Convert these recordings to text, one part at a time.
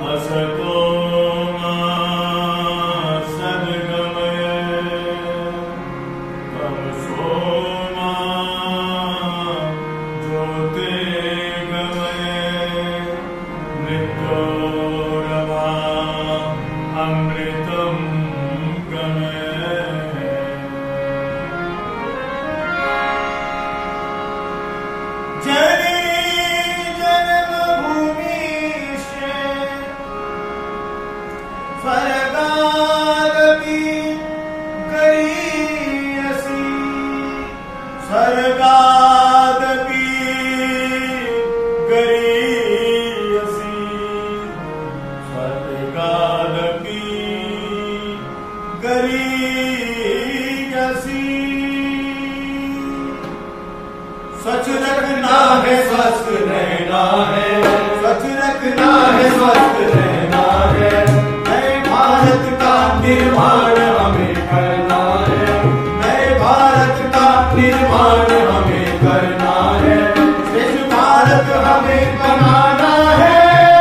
असतो मा सद्गमय तमसो मा ज्योतिर्गमय मृत्योर्मा अमृतं गमय। स्वच्छ रखना है स्वस्थ रहना है, स्वच्छ रखना है स्वस्थ रहना है, नए भारत का निर्माण हमें करना है, नए भारत का निर्माण हमें करना है, श्रेष्ठ भारत हमें बनाना है,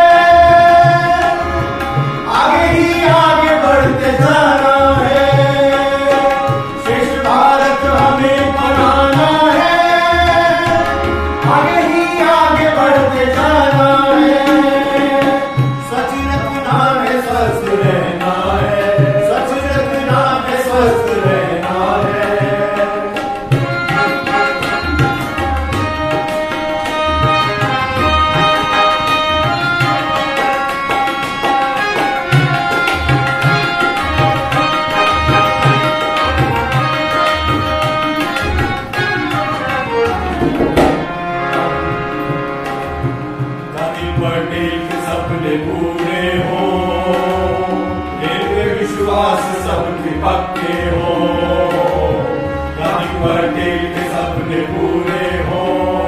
आगे ही आगे बढ़ते जाना है, श्रेष्ठ भारत हमें बनाना है, आगे ही आगे बढ़ते जाना है, स्वच्छ रखना है स्वस्थ रहना है, स्वच्छ रखना है स्वस्थ रहना है। पटेल के सपने पूरे हो, रेलवे विश्वास सबके पक्के हो, गांधी पटेल के सपने पूरे हो,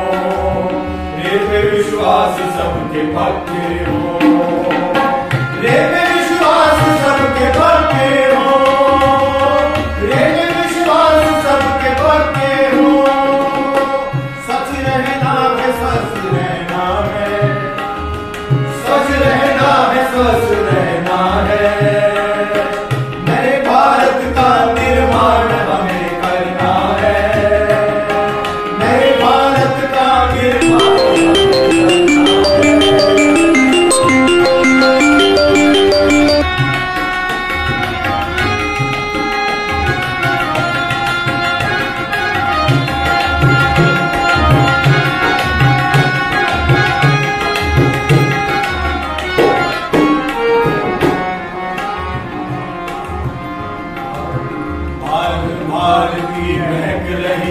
रेलवे विश्वास सबके पक्के हो, रेलवे विश्वास सबके पक्के हो, रेलवे विश्वास सबके पक्के हो, स्वच्छ रहना है स्वस्थ रहना है, स्वच्छ रहना है स्वस्थ रहना है, नए भारत का निर्माण हमें करना है, नए भारत का निर्माण हमें करना है। भारत की महक रही